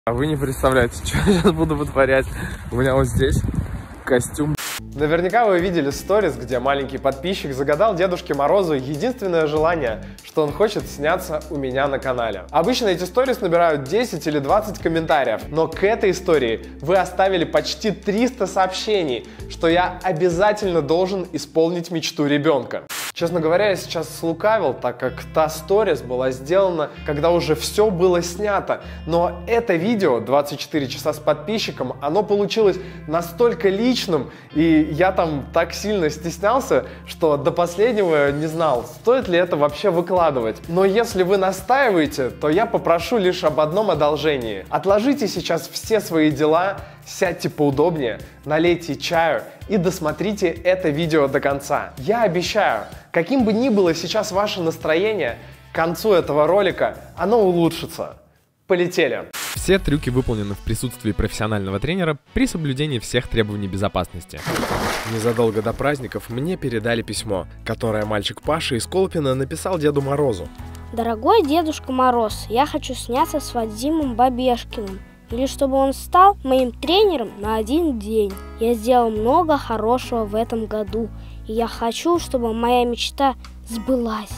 А вы не представляете, что я сейчас буду вытворять. У меня вот здесь костюм. Наверняка вы видели сторис, где маленький подписчик загадал Дедушке Морозу единственное желание, что он хочет сняться у меня на канале. Обычно эти сторис набирают 10 или 20 комментариев, но к этой истории вы оставили почти 300 сообщений, что я обязательно должен исполнить мечту ребенка. Честно говоря, я сейчас слукавил, так как та сторис была сделана, когда уже все было снято. Но это видео, 24 часа с подписчиком, оно получилось настолько личным, и я там так сильно стеснялся, что до последнего не знал, стоит ли это вообще выкладывать. Но если вы настаиваете, то я попрошу лишь об одном одолжении. Отложите сейчас все свои дела, сядьте поудобнее, налейте чаю и досмотрите это видео до конца. Я обещаю, каким бы ни было сейчас ваше настроение, к концу этого ролика оно улучшится. Полетели! Все трюки выполнены в присутствии профессионального тренера при соблюдении всех требований безопасности. Незадолго до праздников мне передали письмо, которое мальчик Паша из Колпина написал Деду Морозу. Дорогой Дедушка Мороз, я хочу сняться с Вадимом Бабешкиным. Или чтобы он стал моим тренером на один день. Я сделал много хорошего в этом году, и я хочу, чтобы моя мечта сбылась.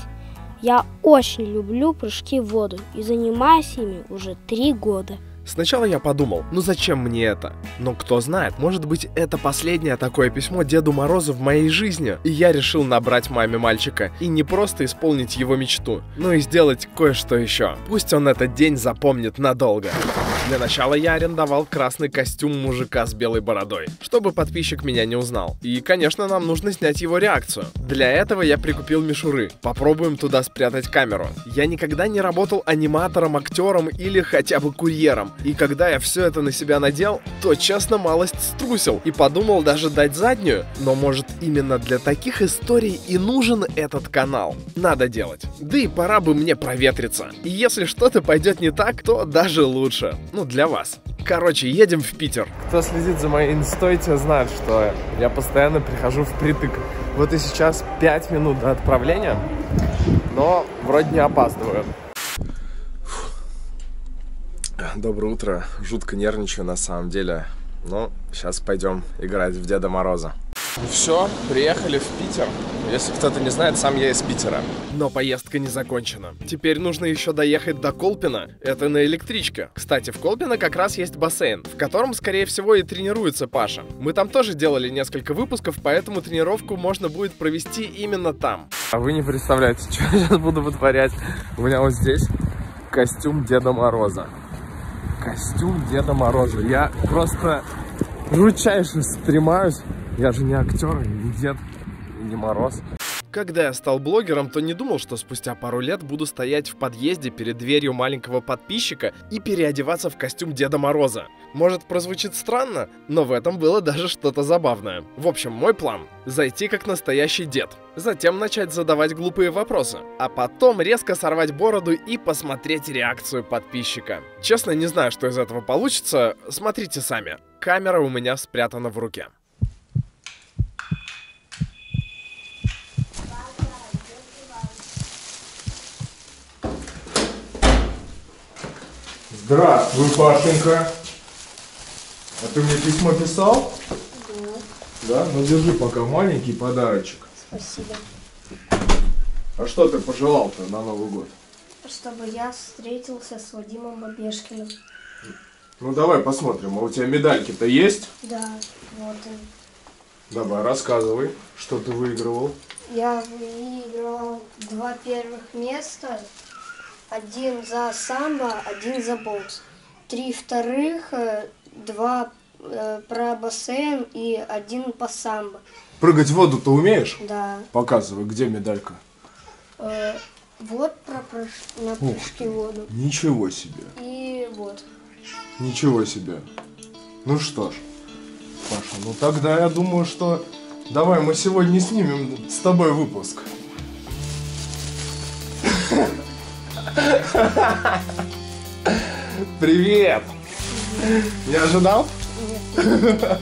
Я очень люблю прыжки в воду и занимаюсь ими уже 3 года. Сначала я подумал, ну зачем мне это? Но кто знает, может быть это последнее такое письмо Деду Морозу в моей жизни. И я решил набрать маме мальчика и не просто исполнить его мечту, но и сделать кое-что еще. Пусть он этот день запомнит надолго. Для начала я арендовал красный костюм мужика с белой бородой, чтобы подписчик меня не узнал. И, конечно, нам нужно снять его реакцию. Для этого я прикупил мишуры. Попробуем туда спрятать камеру. Я никогда не работал аниматором, актером или хотя бы курьером. И когда я все это на себя надел, то, честно, малость струсил и подумал даже дать заднюю. Но, может, именно для таких историй и нужен этот канал. Надо делать. Да и пора бы мне проветриться. И если что-то пойдет не так, то даже лучше. Ну, для вас. Короче, едем в Питер. Кто следит за моей инстой, те знают, что я постоянно прихожу впритык. Вот и сейчас 5 минут до отправления, но вроде не опаздываю. Доброе утро. Жутко нервничаю на самом деле. Но сейчас пойдем играть в Деда Мороза. Ну все, приехали в Питер. Если кто-то не знает, сам я из Питера. Но поездка не закончена. Теперь нужно еще доехать до Колпина. Это на электричке. Кстати, в Колпино как раз есть бассейн, в котором, скорее всего, и тренируется Паша. Мы там тоже делали несколько выпусков, поэтому тренировку можно будет провести именно там. А вы не представляете, что я сейчас буду вытворять. У меня вот здесь костюм Деда Мороза. Костюм Деда Мороза. Я просто жутчайше стремаюсь. Я же не актер, не дед, не Мороз. Когда я стал блогером, то не думал, что спустя пару лет буду стоять в подъезде перед дверью маленького подписчика и переодеваться в костюм Деда Мороза. Может, прозвучит странно, но в этом было даже что-то забавное. В общем, мой план – зайти как настоящий дед, затем начать задавать глупые вопросы, а потом резко сорвать бороду и посмотреть реакцию подписчика. Честно, не знаю, что из этого получится, смотрите сами. Камера у меня спрятана в руке. Здравствуй, Пашенька. А ты мне письмо писал? Да. Да? Ну держи пока маленький подарочек. Спасибо. А что ты пожелал-то на Новый год? Чтобы я встретился с Вадимом Бабешкиным. Ну давай посмотрим, а у тебя медальки-то есть? Да, вот он. Давай, рассказывай, что ты выигрывал. Я выиграл 2 первых места. 1 за самбо, 1 за бокс. 3 вторых, 2 про бассейн и 1 по самбо. Прыгать в воду ты умеешь? Да. Показывай, где медалька. Вот на прыжки в воду. Ничего себе. И вот. Ничего себе. Ну что ж, Паша, ну тогда я думаю, что давай мы сегодня снимем с тобой выпуск. Привет! Не ожидал? Нет.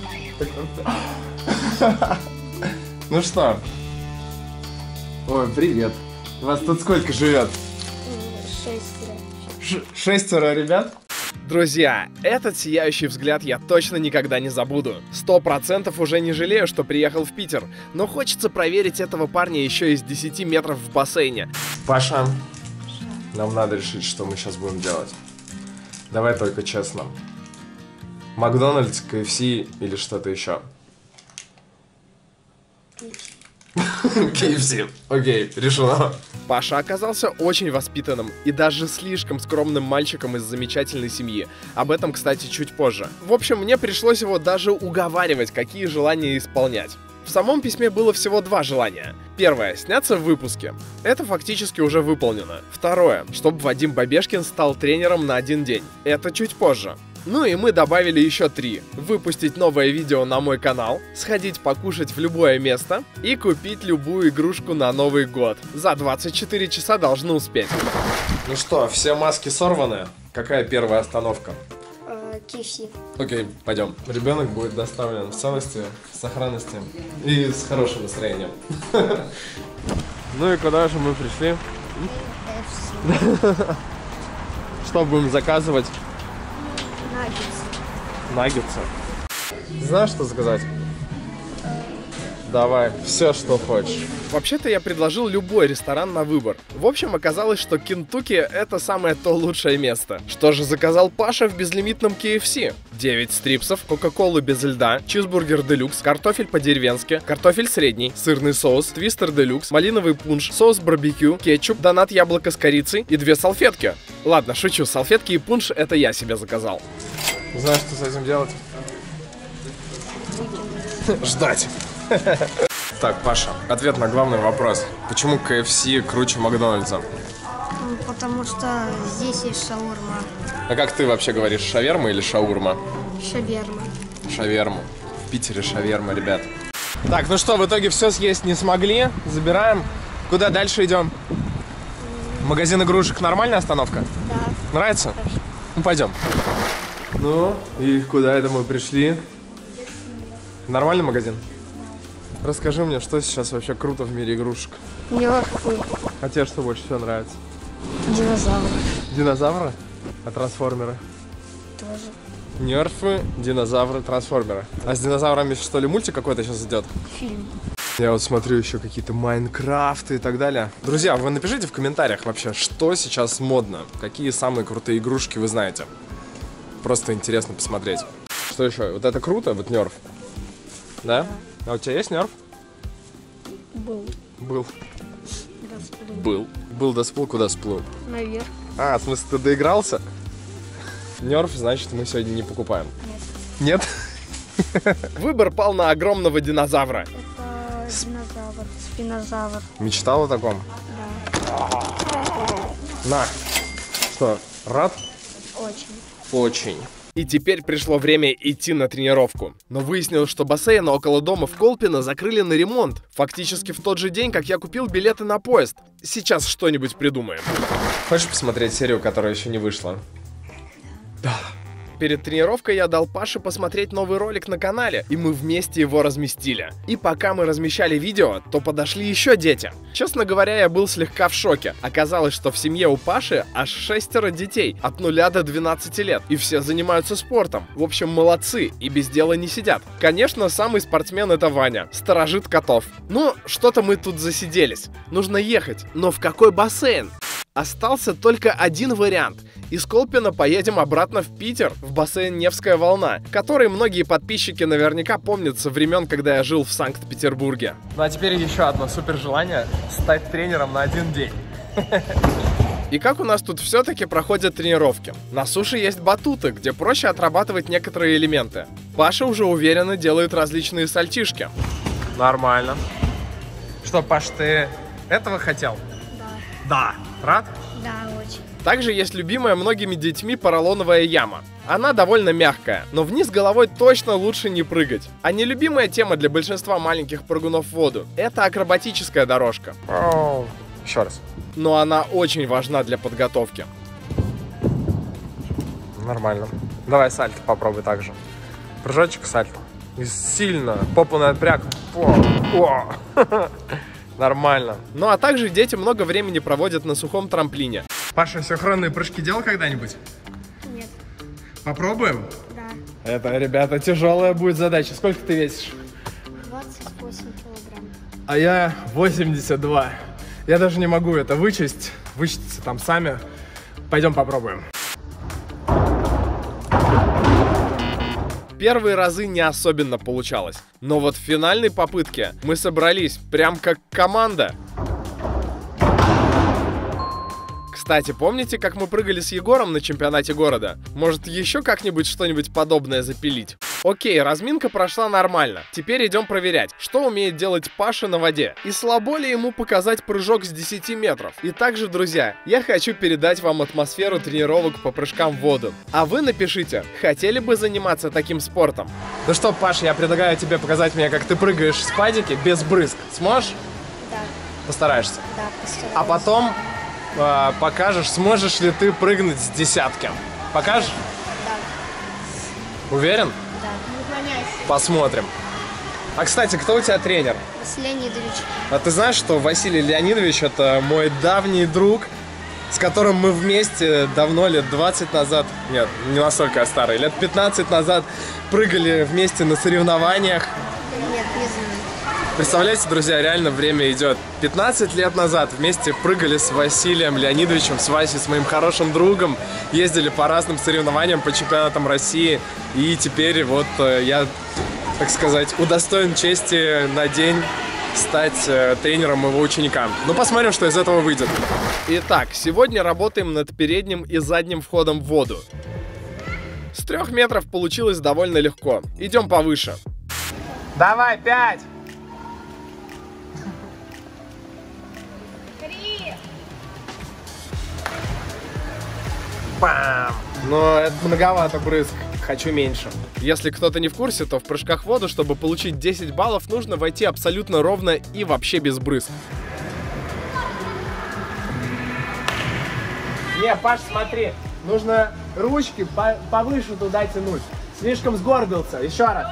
Ну что? Ой, привет. Вас тут сколько живет? 6. 6 ребят? Друзья, этот сияющий взгляд я точно никогда не забуду. 100% уже не жалею, что приехал в Питер, но хочется проверить этого парня еще из 10 метров в бассейне. Паша, нам надо решить, что мы сейчас будем делать. Давай только честно. Макдональдс, KFC или что-то еще? KFC. Окей, решено. Паша оказался очень воспитанным и даже слишком скромным мальчиком из замечательной семьи. Об этом, кстати, чуть позже. В общем, мне пришлось его даже уговаривать, какие желания исполнять. В самом письме было всего 2 желания. Первое — сняться в выпуске. Это фактически уже выполнено. Второе — чтобы Вадим Бабешкин стал тренером на 1 день. Это чуть позже. Ну и мы добавили еще 3. Выпустить новое видео на мой канал, сходить покушать в любое место и купить любую игрушку на Новый год. За 24 часа должны успеть. Ну что, все маски сорваны? Какая первая остановка? KFC. Окей, пойдем. Ребенок будет доставлен в целости, в сохранности и с хорошим настроением. Ну и куда же мы пришли? Что будем заказывать? Наггетсы. Знаешь, что заказать? Давай, все, что хочешь. Вообще-то я предложил любой ресторан на выбор. В общем, оказалось, что Кентукки — это самое то лучшее место. Что же заказал Паша в безлимитном KFC? 9 стрипсов, кока-колу без льда, чизбургер делюкс, картофель по-деревенски, картофель средний, сырный соус, твистер делюкс, малиновый пунш, соус барбекю, кетчуп, донат яблоко с корицей и 2 салфетки. Ладно, шучу, салфетки и пунш — это я себе заказал. Знаешь, что с этим делать? Ждать. Так, Паша, ответ на главный вопрос. Почему KFC круче Макдональдса? Потому что здесь есть шаурма. А как ты вообще говоришь, шаверма или шаурма? Шаверма. Шаверму. В Питере шаверма, ребят. Так, ну что, в итоге все съесть не смогли. Забираем. Куда дальше идем? Магазин игрушек. Нормальная остановка? Да. Нравится? Ну, пойдем. Ну, и куда это мы пришли? Нормальный магазин? Расскажи мне, что сейчас вообще круто в мире игрушек? Нерфы. А тебе что больше всего нравится? Динозавры. Динозавры? А трансформеры? Тоже. Нерфы, динозавры, трансформеры. А с динозаврами что ли мультик какой-то сейчас идет? Фильм. Я вот смотрю еще какие-то Майнкрафты и так далее. Друзья, вы напишите в комментариях вообще, что сейчас модно. Какие самые крутые игрушки вы знаете. Просто интересно посмотреть. Что еще? Вот это круто, вот нерф. Да? А у тебя есть нерф? Был. Был. Да, сплыл. Был. Был да сплыл, куда сплыл? Наверх. А, в смысле, ты доигрался? Нерф, значит, мы сегодня не покупаем. Нет? Выбор пал на огромного динозавра. Это динозавр. Спинозавр. Мечтал о таком? Да. На. Что, рад? Очень. Очень. И теперь пришло время идти на тренировку. Но выяснилось, что бассейн около дома в Колпино закрыли на ремонт. Фактически в тот же день, как я купил билеты на поезд. Сейчас что-нибудь придумаем. Хочешь посмотреть серию, которая еще не вышла? Да. Перед тренировкой я дал Паше посмотреть новый ролик на канале, и мы вместе его разместили. И пока мы размещали видео, то подошли еще дети. Честно говоря, я был слегка в шоке. Оказалось, что в семье у Паши аж 6 детей, от 0 до 12 лет, и все занимаются спортом. В общем, молодцы, и без дела не сидят. Конечно, самый спортсмен — это Ваня, сторожит котов. Ну, что-то мы тут засиделись. Нужно ехать, но в какой бассейн? Остался только один вариант. Из Колпино поедем обратно в Питер, в бассейн Невская волна, который многие подписчики наверняка помнят со времен, когда я жил в Санкт-Петербурге. Ну а теперь еще одно супер желание — стать тренером на 1 день. И как у нас тут все-таки проходят тренировки? На суше есть батуты, где проще отрабатывать некоторые элементы. Паша уже уверенно делает различные сальтишки. Нормально. Что, Паш, ты этого хотел? Да. Да. Рад? Да, очень. Также есть любимая многими детьми поролоновая яма. Она довольно мягкая, но вниз головой точно лучше не прыгать. А нелюбимая тема для большинства маленьких прыгунов в воду — это акробатическая дорожка. Еще раз. Но она очень важна для подготовки. Нормально. Давай сальто попробуй так же. Прыжочек, сальто. И сильно. Попу напряг. О. Нормально. Ну а также дети много времени проводят на сухом трамплине. Паша, синхронные прыжки делал когда-нибудь? Нет. Попробуем? Да. Это, ребята, тяжелая будет задача. Сколько ты весишь? 28 килограмм. А я 82. Я даже не могу это вычесть. Вычтите там сами. Пойдем попробуем. Первые разы не особенно получалось. Но вот в финальной попытке мы собрались прям как команда. Кстати, помните, как мы прыгали с Егором на чемпионате города? Может, еще как-нибудь что-нибудь подобное запилить? Окей, разминка прошла нормально. Теперь идем проверять, что умеет делать Паша на воде. И слабо ли ему показать прыжок с 10 метров. И также, друзья, я хочу передать вам атмосферу тренировок по прыжкам в воду. А вы напишите, хотели бы заниматься таким спортом? Ну что, Паш, я предлагаю тебе показать мне, как ты прыгаешь с падики без брызг. Сможешь? Да. Постараешься. Да, постараюсь. А потом покажешь, сможешь ли ты прыгнуть с десятки. Покажешь? Да. Уверен? Да. Посмотрим. А, кстати, кто у тебя тренер? Василий Леонидович. А ты знаешь, что Василий Леонидович — это мой давний друг, с которым мы вместе давно, лет 20 назад, нет, не настолько я старый, лет 15 назад прыгали вместе на соревнованиях. Нет, не знаю. Представляете, друзья, реально время идет. 15 лет назад вместе прыгали с Василием Леонидовичем, с Васей, с моим хорошим другом. Ездили по разным соревнованиям, по чемпионатам России. И теперь вот я, так сказать, удостоен чести на день стать тренером его ученика. Ну, посмотрим, что из этого выйдет. Итак, сегодня работаем над передним и задним входом в воду. С 3 метров получилось довольно легко. Идем повыше. Давай, 5! Бам! Но это многовато брызг. Хочу меньше. Если кто-то не в курсе, то в прыжках в воду, чтобы получить 10 баллов, нужно войти абсолютно ровно и вообще без брызг. Не, Паш, смотри. Нужно ручки повыше туда тянуть. Слишком сгорбился. Еще раз.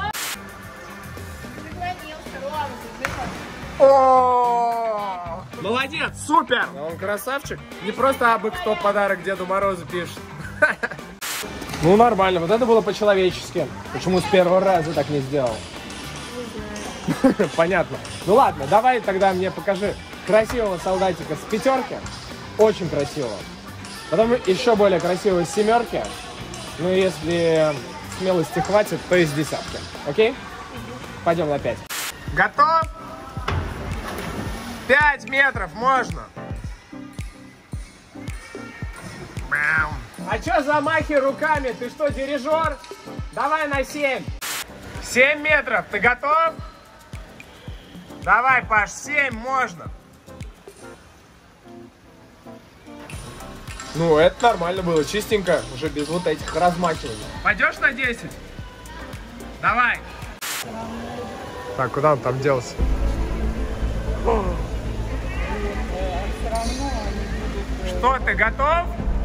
О! Молодец, супер! Он красавчик. Не просто абы кто подарок Деду Морозу пишет. Ну нормально, вот это было по-человечески. Почему с первого раза так не сделал? Не знаю. Понятно. Ну ладно, давай тогда мне покажи красивого солдатика с 5. Очень красивого. Потом еще более красивого с 7. Ну если смелости хватит, то и с 10. Окей? Пойдем на 5. Готов? 5 метров можно. А чё замахи руками? Ты что, дирижер? Давай на 7. 7 метров. Ты готов? Давай, Паш, 7 можно. Ну, это нормально было, чистенько, уже без вот этих размахиваний. Пойдешь на 10? Давай. Так, куда он там делся? Что, ты готов?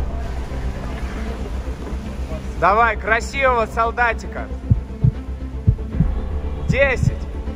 Давай, красивого солдатика. 10.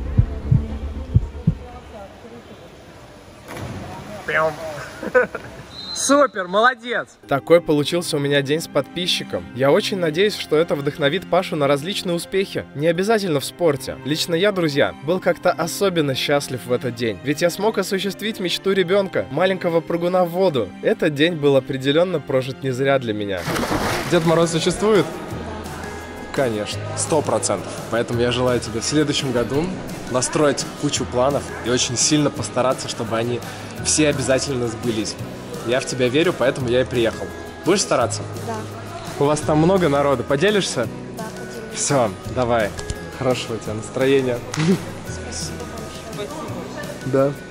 Пям. Супер, молодец! Такой получился у меня день с подписчиком. Я очень надеюсь, что это вдохновит Пашу на различные успехи. Не обязательно в спорте. Лично я, друзья, был как-то особенно счастлив в этот день. Ведь я смог осуществить мечту ребенка, маленького прыгуна в воду. Этот день был определенно прожит не зря для меня. Дед Мороз существует? Конечно, 100%. Поэтому я желаю тебе в следующем году настроить кучу планов и очень сильно постараться, чтобы они все обязательно сбылись. Я в тебя верю, поэтому я и приехал. Будешь стараться? Да. У вас там много народу. Поделишься? Да, поделюсь. Все, давай. Хорошего у тебя настроения. Спасибо большое. Да.